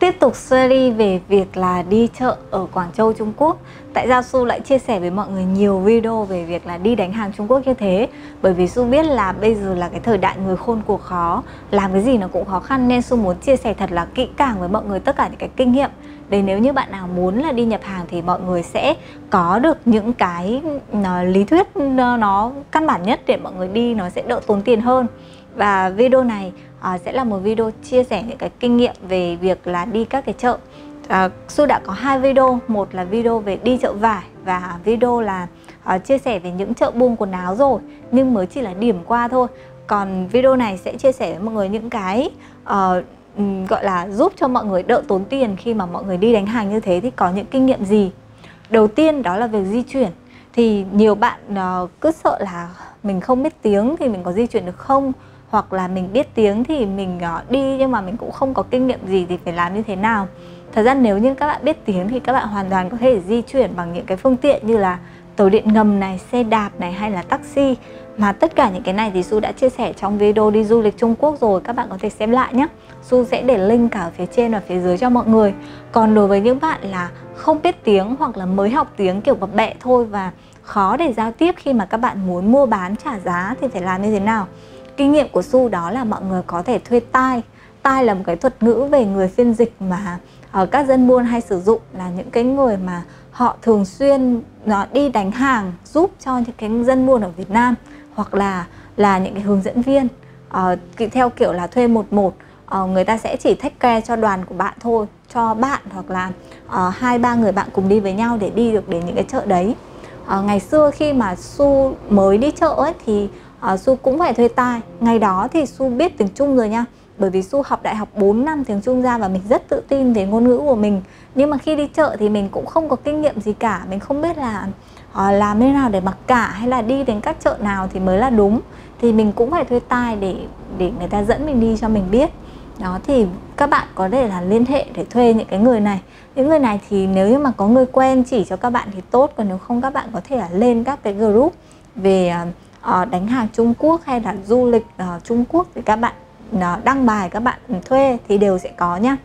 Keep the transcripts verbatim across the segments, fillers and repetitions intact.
Tiếp tục series về việc là đi chợ ở Quảng Châu, Trung Quốc. Tại sao Su lại chia sẻ với mọi người nhiều video về việc là đi đánh hàng Trung Quốc như thế? Bởi vì Su biết là bây giờ là cái thời đại người khôn cuộc khó, làm cái gì nó cũng khó khăn, nên Su muốn chia sẻ thật là kỹ càng với mọi người tất cả những cái kinh nghiệm. Để nếu như bạn nào muốn là đi nhập hàng thì mọi người sẽ có được những cái uh, lý thuyết uh, nó căn bản nhất để mọi người đi nó sẽ đỡ tốn tiền hơn. Và video này uh, sẽ là một video chia sẻ những cái kinh nghiệm về việc là đi các cái chợ. uh, Su đã có hai video, một là video về đi chợ vải và video là uh, chia sẻ về những chợ buôn quần áo rồi, nhưng mới chỉ là điểm qua thôi. Còn video này sẽ chia sẻ với mọi người những cái uh, gọi là giúp cho mọi người đỡ tốn tiền khi mà mọi người đi đánh hàng như thế thì có những kinh nghiệm gì. Đầu tiên đó là việc di chuyển. Thì nhiều bạn uh, cứ sợ là mình không biết tiếng thì mình có di chuyển được không, hoặc là mình biết tiếng thì mình uh, đi nhưng mà mình cũng không có kinh nghiệm gì thì phải làm như thế nào. Thật ra nếu như các bạn biết tiếng thì các bạn hoàn toàn có thể di chuyển bằng những cái phương tiện như là tàu điện ngầm này, xe đạp này hay là taxi. Mà tất cả những cái này thì Su đã chia sẻ trong video đi du lịch Trung Quốc rồi, các bạn có thể xem lại nhé. Su sẽ để link cả ở phía trên và phía dưới cho mọi người. Còn đối với những bạn là không biết tiếng hoặc là mới học tiếng kiểu bập bẹ thôi và khó để giao tiếp khi mà các bạn muốn mua bán trả giá thì phải làm như thế nào? Kinh nghiệm của Su đó là mọi người có thể thuê tai. Tai là một cái thuật ngữ về người phiên dịch mà ở các dân buôn hay sử dụng, là những cái người mà họ thường xuyên nó đi đánh hàng giúp cho những cái dân buôn ở Việt Nam, hoặc là là những cái hướng dẫn viên uh, theo kiểu là thuê một một. Uh, người ta sẽ chỉ take care cho đoàn của bạn thôi, cho bạn hoặc là uh, hai ba người bạn cùng đi với nhau để đi được đến những cái chợ đấy. Uh, ngày xưa khi mà Su mới đi chợ ấy thì uh, Su cũng phải thuê tai. Ngày đó thì Su biết tiếng Trung rồi nha, bởi vì Su học đại học bốn năm tiếng Trung ra và mình rất tự tin về ngôn ngữ của mình. Nhưng mà khi đi chợ thì mình cũng không có kinh nghiệm gì cả, mình không biết là uh, làm thế nào để mặc cả hay là đi đến các chợ nào thì mới là đúng. Thì mình cũng phải thuê tai để để người ta dẫn mình đi cho mình biết. Đó, thì các bạn có thể là liên hệ để thuê những cái người này. Những người này thì nếu như mà có người quen chỉ cho các bạn thì tốt, còn nếu không các bạn có thể là lên các cái group về uh, đánh hàng Trung Quốc hay là du lịch uh, Trung Quốc thì các bạn uh, đăng bài các bạn thuê thì đều sẽ có nhá.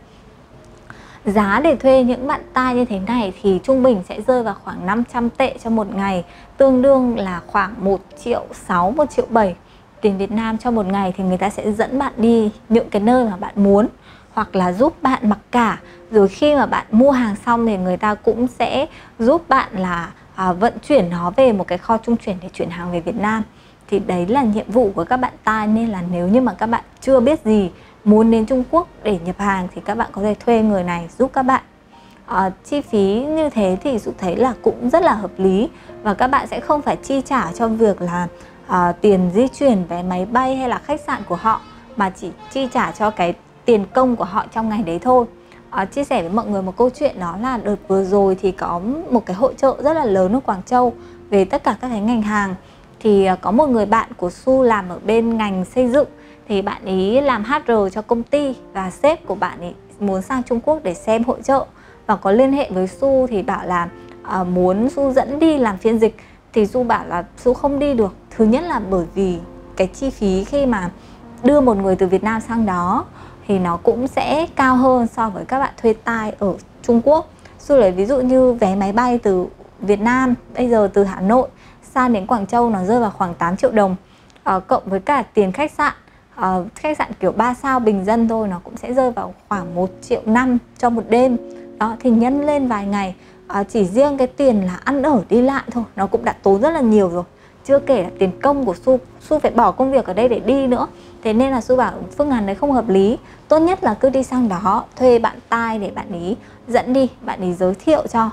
Giá để thuê những bạn tai như thế này thì trung bình sẽ rơi vào khoảng năm trăm tệ cho một ngày, tương đương là khoảng một triệu sáu, một triệu bảy tiền Việt Nam cho một ngày. Thì người ta sẽ dẫn bạn đi những cái nơi mà bạn muốn, hoặc là giúp bạn mặc cả. Rồi khi mà bạn mua hàng xong thì người ta cũng sẽ giúp bạn là à, vận chuyển nó về một cái kho trung chuyển để chuyển hàng về Việt Nam. Thì đấy là nhiệm vụ của các bạn tai. Nên là nếu như mà các bạn chưa biết gì, muốn đến Trung Quốc để nhập hàng thì các bạn có thể thuê người này giúp các bạn. à, Chi phí như thế thì Dụ thấy là cũng rất là hợp lý. Và các bạn sẽ không phải chi trả cho việc là à, tiền di chuyển, vé máy bay hay là khách sạn của họ, mà chỉ chi trả cho cái tiền công của họ trong ngày đấy thôi. à, Chia sẻ với mọi người một câu chuyện, đó là đợt vừa rồi thì có một cái hội chợ rất là lớn ở Quảng Châu về tất cả các cái ngành hàng. Thì à, có một người bạn của Su làm ở bên ngành xây dựng. Thì bạn ấy làm hát rờ cho công ty và sếp của bạn ấy muốn sang Trung Quốc để xem hội chợ và có liên hệ với Su thì bảo là uh, muốn Su dẫn đi làm phiên dịch. Thì Su bảo là Su không đi được. Thứ nhất là bởi vì cái chi phí khi mà đưa một người từ Việt Nam sang đó thì nó cũng sẽ cao hơn so với các bạn thuê tai ở Trung Quốc. Su lấy ví dụ như vé máy bay từ Việt Nam bây giờ từ Hà Nội sang đến Quảng Châu nó rơi vào khoảng tám triệu đồng, uh, cộng với cả tiền khách sạn. Uh, khách sạn kiểu ba sao bình dân thôi nó cũng sẽ rơi vào khoảng một triệu năm cho một đêm. Đó, thì nhân lên vài ngày, uh, chỉ riêng cái tiền là ăn ở đi lại thôi nó cũng đã tốn rất là nhiều rồi. Chưa kể là tiền công của Su, Su phải bỏ công việc ở đây để đi nữa. Thế nên là Su bảo phương án đấy không hợp lý. Tốt nhất là cứ đi sang đó, thuê bạn tai để bạn ý dẫn đi, bạn ý giới thiệu cho.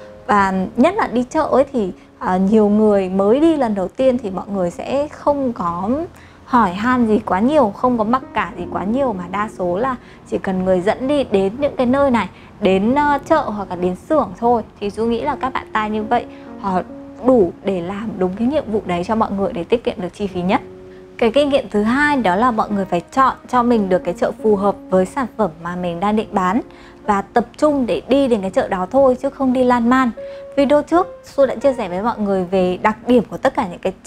Và nhất là đi chợ ấy thì uh, nhiều người mới đi lần đầu tiên thì mọi người sẽ không có hỏi han gì quá nhiều, không có mặc cả gì quá nhiều, mà đa số là chỉ cần người dẫn đi đến những cái nơi này, đến uh, chợ hoặc là đến xưởng thôi. Thì Su nghĩ là các bạn tai như vậy họ đủ để làm đúng cái nhiệm vụ đấy cho mọi người để tiết kiệm được chi phí nhất. Cái kinh nghiệm thứ hai đó là mọi người phải chọn cho mình được cái chợ phù hợp với sản phẩm mà mình đang định bán và tập trung để đi đến cái chợ đó thôi, chứ không đi lan man. Video trước Su đã chia sẻ với mọi người về đặc điểm của tất cả những cái chợ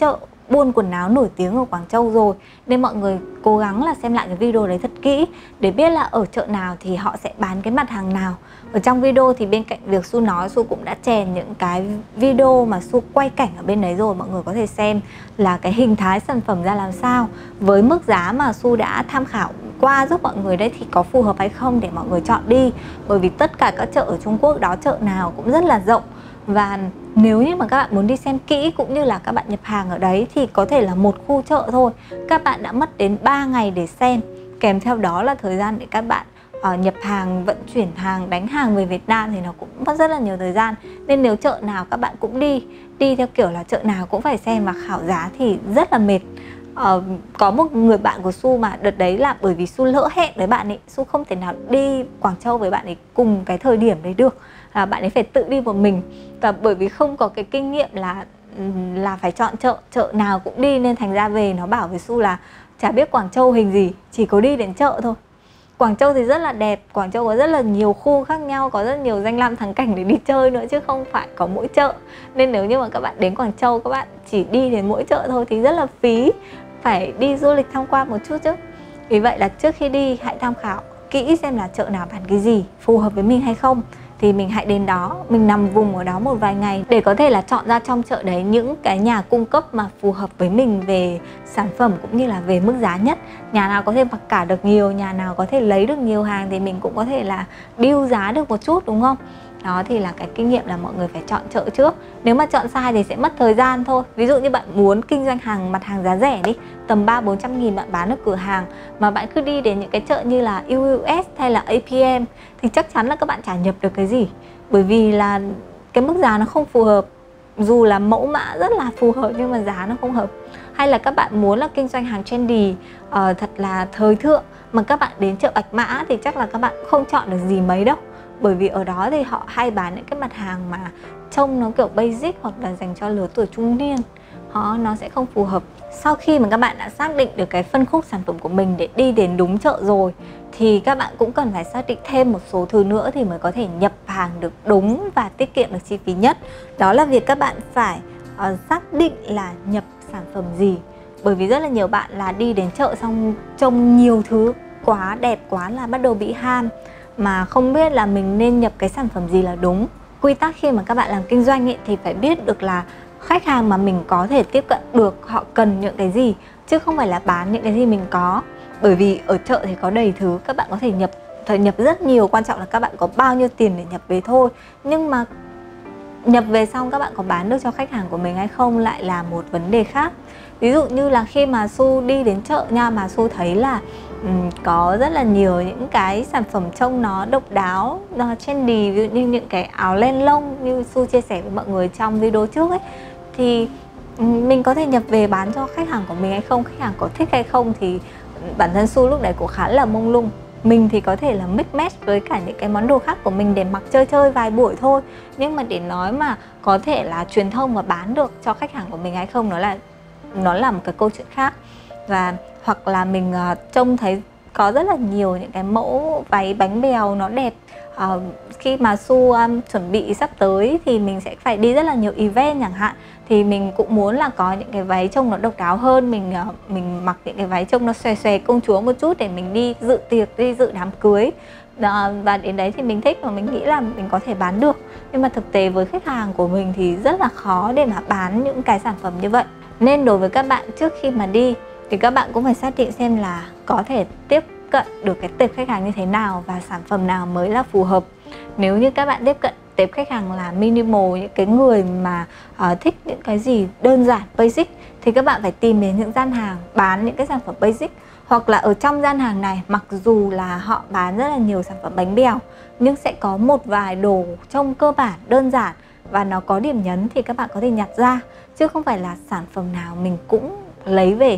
buôn quần áo nổi tiếng ở Quảng Châu rồi, nên mọi người cố gắng là xem lại cái video đấy thật kỹ để biết là ở chợ nào thì họ sẽ bán cái mặt hàng nào. Ở trong video thì bên cạnh việc Su nói, Su cũng đã chèn những cái video mà Su quay cảnh ở bên đấy rồi, mọi người có thể xem là cái hình thái sản phẩm ra làm sao, với mức giá mà Su đã tham khảo qua giúp mọi người đấy thì có phù hợp hay không để mọi người chọn đi. Bởi vì tất cả các chợ ở Trung Quốc đó, chợ nào cũng rất là rộng, và nếu như mà các bạn muốn đi xem kỹ cũng như là các bạn nhập hàng ở đấy thì có thể là một khu chợ thôi các bạn đã mất đến ba ngày để xem, kèm theo đó là thời gian để các bạn uh, nhập hàng, vận chuyển hàng, đánh hàng về Việt Nam thì nó cũng mất rất là nhiều thời gian. Nên nếu chợ nào các bạn cũng đi đi theo kiểu là chợ nào cũng phải xem và khảo giá thì rất là mệt. Uh, có một người bạn của Su mà đợt đấy là bởi vì Su lỡ hẹn với bạn ấy, Su không thể nào đi Quảng Châu với bạn ấy cùng cái thời điểm đấy được, là bạn ấy phải tự đi một mình. Và bởi vì không có cái kinh nghiệm là là phải chọn chợ, chợ nào cũng đi, nên thành ra về nó bảo với Su là chả biết Quảng Châu hình gì, chỉ có đi đến chợ thôi. Quảng Châu thì rất là đẹp, Quảng Châu có rất là nhiều khu khác nhau, có rất nhiều danh lam thắng cảnh để đi chơi nữa chứ không phải có mỗi chợ. Nên nếu như mà các bạn đến Quảng Châu các bạn chỉ đi đến mỗi chợ thôi thì rất là phí, phải đi du lịch tham quan một chút chứ. Vì vậy là trước khi đi hãy tham khảo kỹ xem là chợ nào bán cái gì, phù hợp với mình hay không thì mình hãy đến đó, mình nằm vùng ở đó một vài ngày để có thể là chọn ra trong chợ đấy những cái nhà cung cấp mà phù hợp với mình về sản phẩm cũng như là về mức giá nhất. Nhà nào có thể mặc cả được nhiều, nhà nào có thể lấy được nhiều hàng thì mình cũng có thể là deal giá được một chút, đúng không? Đó thì là cái kinh nghiệm là mọi người phải chọn chợ trước. Nếu mà chọn sai thì sẽ mất thời gian thôi. Ví dụ như bạn muốn kinh doanh hàng mặt hàng giá rẻ đi, tầm ba bốn trăm nghìn bạn bán ở cửa hàng, mà bạn cứ đi đến những cái chợ như là u u ét hay là a pê em thì chắc chắn là các bạn chả nhập được cái gì. Bởi vì là cái mức giá nó không phù hợp. Dù là mẫu mã rất là phù hợp nhưng mà giá nó không hợp. Hay là các bạn muốn là kinh doanh hàng trendy, uh, thật là thời thượng, mà các bạn đến chợ Bạch Mã thì chắc là các bạn không chọn được gì mấy đâu. Bởi vì ở đó thì họ hay bán những cái mặt hàng mà trông nó kiểu basic hoặc là dành cho lứa tuổi trung niên, họ nó sẽ không phù hợp. Sau khi mà các bạn đã xác định được cái phân khúc sản phẩm của mình để đi đến đúng chợ rồi thì các bạn cũng cần phải xác định thêm một số thứ nữa thì mới có thể nhập hàng được đúng và tiết kiệm được chi phí nhất. Đó là việc các bạn phải uh, xác định là nhập sản phẩm gì. Bởi vì rất là nhiều bạn là đi đến chợ xong trông nhiều thứ quá đẹp quá là bắt đầu bị ham, mà không biết là mình nên nhập cái sản phẩm gì là đúng. Quy tắc khi mà các bạn làm kinh doanh ấy, thì phải biết được là khách hàng mà mình có thể tiếp cận được họ cần những cái gì, chứ không phải là bán những cái gì mình có. Bởi vì ở chợ thì có đầy thứ, các bạn có thể nhập thời nhập rất nhiều, quan trọng là các bạn có bao nhiêu tiền để nhập về thôi. Nhưng mà nhập về xong các bạn có bán được cho khách hàng của mình hay không lại là một vấn đề khác. Ví dụ như là khi mà Su đi đến chợ nha, mà Su thấy là um, có rất là nhiều những cái sản phẩm trông nó độc đáo, nó trendy, ví dụ như những cái áo len lông như Su chia sẻ với mọi người trong video trước ấy, thì um, mình có thể nhập về bán cho khách hàng của mình hay không, khách hàng có thích hay không thì bản thân Su lúc đấy cũng khá là mông lung. Mình thì có thể là mix match với cả những cái món đồ khác của mình để mặc chơi chơi vài buổi thôi. Nhưng mà để nói mà có thể là truyền thông và bán được cho khách hàng của mình hay không, nó là nó là một cái câu chuyện khác. Và hoặc là mình uh, trông thấy có rất là nhiều những cái mẫu váy bánh bèo nó đẹp. uh, Khi mà Su um, chuẩn bị sắp tới thì mình sẽ phải đi rất là nhiều event chẳng hạn, thì mình cũng muốn là có những cái váy trông nó độc đáo hơn. Mình uh, mình mặc những cái váy trông nó xòe xòe công chúa một chút để mình đi dự tiệc, đi dự đám cưới. Đó, và đến đấy thì mình thích và mình nghĩ là mình có thể bán được. Nhưng mà thực tế với khách hàng của mình thì rất là khó để mà bán những cái sản phẩm như vậy. Nên đối với các bạn, trước khi mà đi thì các bạn cũng phải xác định xem là có thể tiếp cận được cái tệp khách hàng như thế nào và sản phẩm nào mới là phù hợp. Nếu như các bạn tiếp cận tệp khách hàng là minimal, những cái người mà uh, thích những cái gì đơn giản, basic, thì các bạn phải tìm đến những gian hàng bán những cái sản phẩm basic. Hoặc là ở trong gian hàng này, mặc dù là họ bán rất là nhiều sản phẩm bánh bèo, nhưng sẽ có một vài đồ trông cơ bản, đơn giản và nó có điểm nhấn thì các bạn có thể nhặt ra, chứ không phải là sản phẩm nào mình cũng lấy về.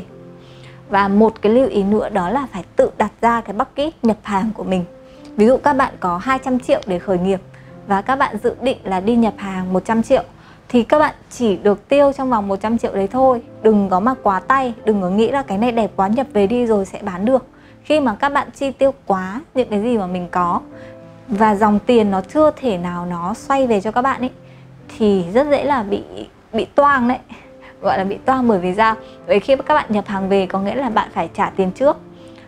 Và một cái lưu ý nữa đó là phải tự đặt ra cái bucket nhập hàng của mình. Ví dụ các bạn có hai trăm triệu để khởi nghiệp và các bạn dự định là đi nhập hàng một trăm triệu, thì các bạn chỉ được tiêu trong vòng một trăm triệu đấy thôi. Đừng có mà quá tay, đừng có nghĩ là cái này đẹp quá nhập về đi rồi sẽ bán được. Khi mà các bạn chi tiêu quá những cái gì mà mình có và dòng tiền nó chưa thể nào nó xoay về cho các bạn ấy, thì rất dễ là bị bị toang đấy. gọi là bị toang bởi vì sao? Bởi khi các bạn nhập hàng về có nghĩa là bạn phải trả tiền trước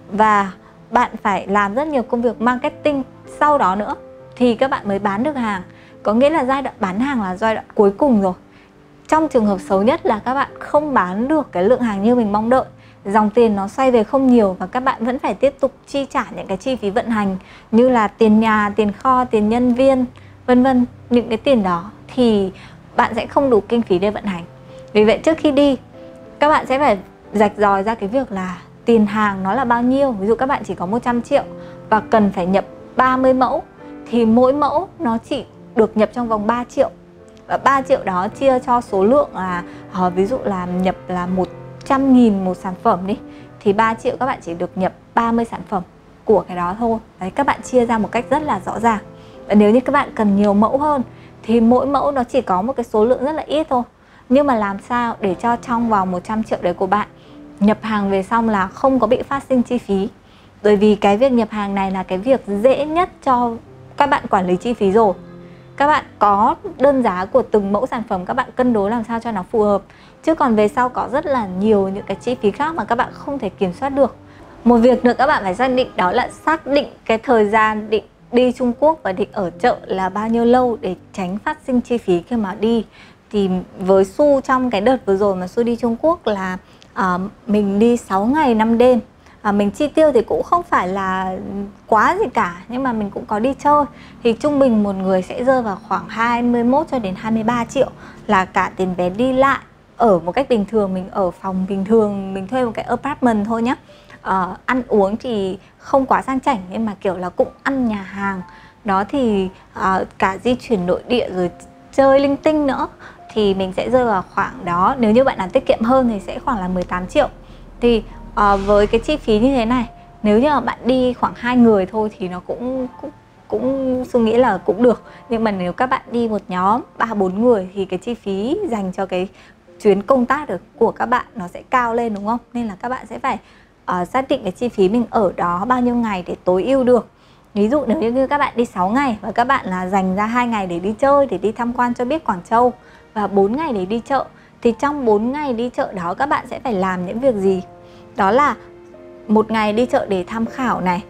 và bạn phải làm rất nhiều công việc marketing sau đó nữa thì các bạn mới bán được hàng. Có nghĩa là giai đoạn bán hàng là giai đoạn cuối cùng rồi. Trong trường hợp xấu nhất là các bạn không bán được cái lượng hàng như mình mong đợi, dòng tiền nó xoay về không nhiều và các bạn vẫn phải tiếp tục chi trả những cái chi phí vận hành như là tiền nhà, tiền kho, tiền nhân viên, vân vân. Những cái tiền đó thì bạn sẽ không đủ kinh phí để vận hành. Vì vậy trước khi đi, các bạn sẽ phải rạch ròi ra cái việc là tiền hàng nó là bao nhiêu. Ví dụ các bạn chỉ có một trăm triệu và cần phải nhập ba mươi mẫu thì mỗi mẫu nó chỉ được nhập trong vòng ba triệu. Và ba triệu đó chia cho số lượng là ví dụ là nhập là một trăm nghìn một sản phẩm đi, thì ba triệu các bạn chỉ được nhập ba mươi sản phẩm của cái đó thôi. Đấy, các bạn chia ra một cách rất là rõ ràng. Và nếu như các bạn cần nhiều mẫu hơn thì mỗi mẫu nó chỉ có một cái số lượng rất là ít thôi. Nhưng mà làm sao để cho trong vòng một trăm triệu đấy của bạn nhập hàng về xong là không có bị phát sinh chi phí. Bởi vì cái việc nhập hàng này là cái việc dễ nhất cho các bạn quản lý chi phí rồi. Các bạn có đơn giá của từng mẫu sản phẩm, các bạn cân đối làm sao cho nó phù hợp. Chứ còn về sau có rất là nhiều những cái chi phí khác mà các bạn không thể kiểm soát được. Một việc nữa các bạn phải xác định đó là xác định cái thời gian định đi Trung Quốc và định ở chợ là bao nhiêu lâu để tránh phát sinh chi phí khi mà đi. Thì với Su trong cái đợt vừa rồi mà Su đi Trung Quốc là à, mình đi sáu ngày năm đêm. À, mình chi tiêu thì cũng không phải là quá gì cả, nhưng mà mình cũng có đi chơi. Thì trung bình một người sẽ rơi vào khoảng hai mươi mốt cho đến hai mươi ba triệu là cả tiền vé đi lại. Ở một cách bình thường, mình ở phòng bình thường, mình thuê một cái apartment thôi nhé. à, Ăn uống thì không quá sang chảnh, nhưng mà kiểu là cũng ăn nhà hàng. Đó thì à, cả di chuyển nội địa rồi chơi linh tinh nữa thì mình sẽ rơi vào khoảng đó. Nếu như bạn làm tiết kiệm hơn thì sẽ khoảng là mười tám triệu. Thì à, với cái chi phí như thế này, nếu như mà bạn đi khoảng hai người thôi thì nó cũng cũng cũng suy nghĩ là cũng được. Nhưng mà nếu các bạn đi một nhóm ba bốn người thì cái chi phí dành cho cái chuyến công tác được của các bạn nó sẽ cao lên, đúng không? Nên là các bạn sẽ phải uh, xác định cái chi phí mình ở đó bao nhiêu ngày để tối ưu được. Ví dụ nếu như các bạn đi sáu ngày và các bạn là dành ra hai ngày để đi chơi, để đi tham quan cho biết Quảng Châu và bốn ngày để đi chợ, thì trong bốn ngày đi chợ đó các bạn sẽ phải làm những việc gì? Đó là một ngày đi chợ để tham khảo này,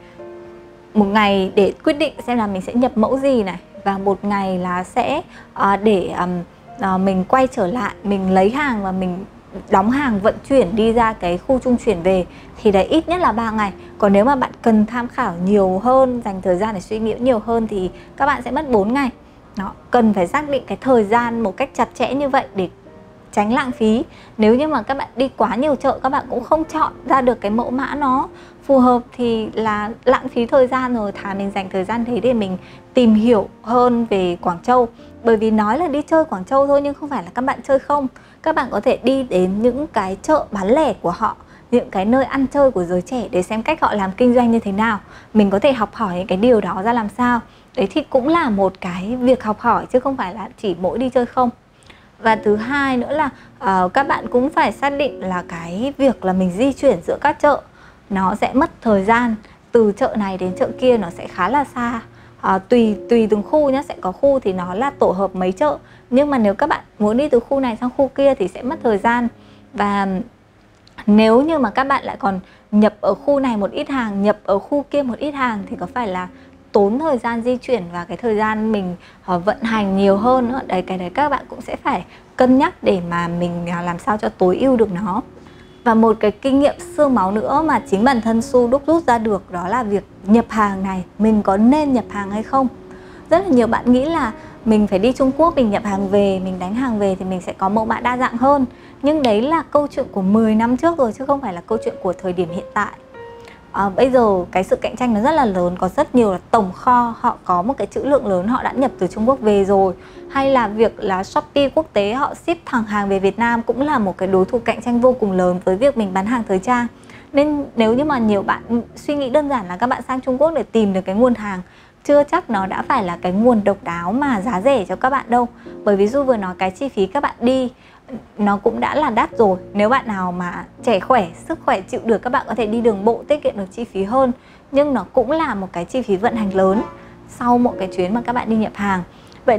một ngày để quyết định xem là mình sẽ nhập mẫu gì này, và một ngày là sẽ uh, để um, uh, mình quay trở lại, mình lấy hàng và mình đóng hàng vận chuyển đi ra cái khu trung chuyển về. Thì đấy ít nhất là ba ngày. Còn nếu mà bạn cần tham khảo nhiều hơn, dành thời gian để suy nghĩ nhiều hơn thì các bạn sẽ mất bốn ngày. Đó, cần phải xác định cái thời gian một cách chặt chẽ như vậy để tránh lãng phí. Nếu như mà các bạn đi quá nhiều chợ, các bạn cũng không chọn ra được cái mẫu mã nó phù hợp thì là lãng phí thời gian rồi. Thà mình dành thời gian đấy để mình tìm hiểu hơn về Quảng Châu. Bởi vì nói là đi chơi Quảng Châu thôi nhưng không phải là các bạn chơi không. Các bạn có thể đi đến những cái chợ bán lẻ của họ, những cái nơi ăn chơi của giới trẻ để xem cách họ làm kinh doanh như thế nào. Mình có thể học hỏi những cái điều đó ra làm sao. Đấy thì cũng là một cái việc học hỏi chứ không phải là chỉ mỗi đi chơi không. Và thứ hai nữa là uh, các bạn cũng phải xác định là cái việc là mình di chuyển giữa các chợ nó sẽ mất thời gian. Từ chợ này đến chợ kia nó sẽ khá là xa. uh, Tùy tùy từng khu nhá, sẽ có khu thì nó là tổ hợp mấy chợ. Nhưng mà nếu các bạn muốn đi từ khu này sang khu kia thì sẽ mất thời gian. Và nếu như mà các bạn lại còn nhập ở khu này một ít hàng, nhập ở khu kia một ít hàng thì có phải là tốn thời gian di chuyển và cái thời gian mình uh, vận hành nhiều hơn nữa. Đấy, cái đấy các bạn cũng sẽ phải cân nhắc để mà mình uh, làm sao cho tối ưu được nó. Và một cái kinh nghiệm xương máu nữa mà chính bản thân Su đúc rút ra được đó là việc nhập hàng này, mình có nên nhập hàng hay không. Rất là nhiều bạn nghĩ là mình phải đi Trung Quốc, mình nhập hàng về, mình đánh hàng về thì mình sẽ có mẫu mã đa dạng hơn. Nhưng đấy là câu chuyện của mười năm trước rồi chứ không phải là câu chuyện của thời điểm hiện tại. À, bây giờ cái sự cạnh tranh nó rất là lớn, có rất nhiều là tổng kho, họ có một cái trữ lượng lớn, họ đã nhập từ Trung Quốc về rồi. Hay là việc là Shopee quốc tế họ ship thẳng hàng về Việt Nam cũng là một cái đối thủ cạnh tranh vô cùng lớn với việc mình bán hàng thời trang. Nên nếu như mà nhiều bạn suy nghĩ đơn giản là các bạn sang Trung Quốc để tìm được cái nguồn hàng, chưa chắc nó đã phải là cái nguồn độc đáo mà giá rẻ cho các bạn đâu. Bởi vì Du vừa nói cái chi phí các bạn đi nó cũng đã là đắt rồi. Nếu bạn nào mà trẻ khỏe, sức khỏe chịu được, các bạn có thể đi đường bộ tiết kiệm được chi phí hơn. Nhưng nó cũng là một cái chi phí vận hành lớn sau một cái chuyến mà các bạn đi nhập hàng. Vậy nên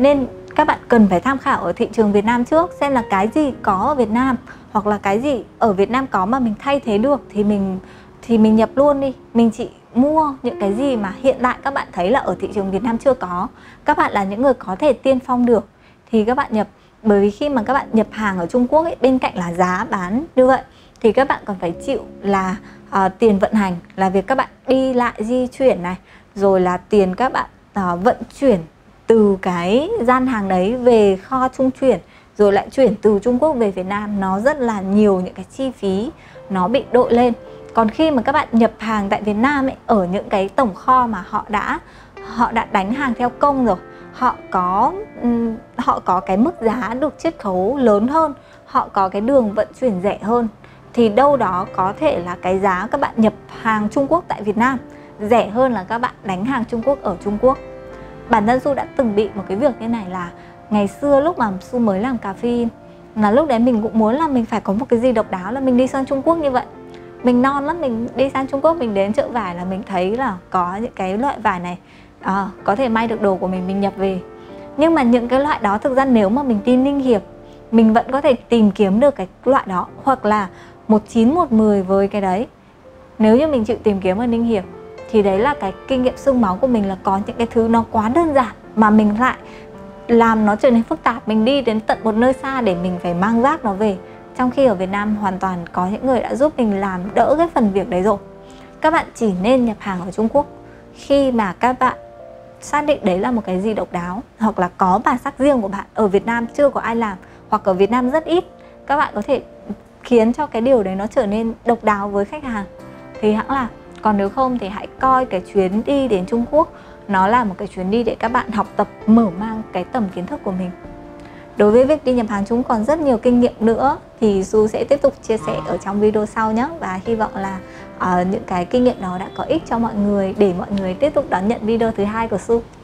các bạn cần phải tham khảo ở thị trường Việt Nam trước, xem là cái gì có ở Việt Nam, hoặc là cái gì ở Việt Nam có mà mình thay thế được thì mình thì mình nhập luôn đi. Mình chỉ mua những cái gì mà hiện tại các bạn thấy là ở thị trường Việt Nam chưa có, các bạn là những người có thể tiên phong được thì các bạn nhập. Bởi vì khi mà các bạn nhập hàng ở Trung Quốc ấy, bên cạnh là giá bán như vậy thì các bạn còn phải chịu là uh, tiền vận hành, là việc các bạn đi lại di chuyển này, rồi là tiền các bạn uh, vận chuyển từ cái gian hàng đấy về kho trung chuyển, rồi lại chuyển từ Trung Quốc về Việt Nam. Nó rất là nhiều những cái chi phí nó bị đội lên. Còn khi mà các bạn nhập hàng tại Việt Nam ấy, ở những cái tổng kho mà họ đã họ đã đánh hàng theo công rồi, họ có um, họ có cái mức giá được chiết khấu lớn hơn, họ có cái đường vận chuyển rẻ hơn, thì đâu đó có thể là cái giá các bạn nhập hàng Trung Quốc tại Việt Nam rẻ hơn là các bạn đánh hàng Trung Quốc ở Trung Quốc. Bản thân Su đã từng bị một cái việc như này, là ngày xưa lúc mà Su mới làm cà phê, là lúc đấy mình cũng muốn là mình phải có một cái gì độc đáo, là mình đi sang Trung Quốc như vậy. Mình non lắm, mình đi sang Trung Quốc, mình đến chợ vải là mình thấy là có những cái loại vải này à, có thể may được đồ của mình, mình nhập về. Nhưng mà những cái loại đó thực ra nếu mà mình đi Ninh Hiệp, mình vẫn có thể tìm kiếm được cái loại đó, hoặc là một chín một mười với cái đấy. Nếu như mình chịu tìm kiếm ở Ninh Hiệp thì đấy là cái kinh nghiệm xương máu của mình, là có những cái thứ nó quá đơn giản mà mình lại làm nó trở nên phức tạp. Mình đi đến tận một nơi xa để mình phải mang vác nó về, trong khi ở Việt Nam hoàn toàn có những người đã giúp mình làm đỡ cái phần việc đấy rồi. Các bạn chỉ nên nhập hàng ở Trung Quốc khi mà các bạn xác định đấy là một cái gì độc đáo, hoặc là có bản sắc riêng của bạn, ở Việt Nam chưa có ai làm, hoặc ở Việt Nam rất ít. Các bạn có thể khiến cho cái điều đấy nó trở nên độc đáo với khách hàng thì hãng làm. Còn nếu không thì hãy coi cái chuyến đi đến Trung Quốc nó là một cái chuyến đi để các bạn học tập, mở mang cái tầm kiến thức của mình. Đối với việc đi nhập hàng Trung còn rất nhiều kinh nghiệm nữa thì Su sẽ tiếp tục chia sẻ ở trong video sau nhé. Và hy vọng là uh, những cái kinh nghiệm đó đã có ích cho mọi người, để mọi người tiếp tục đón nhận video thứ hai của Su.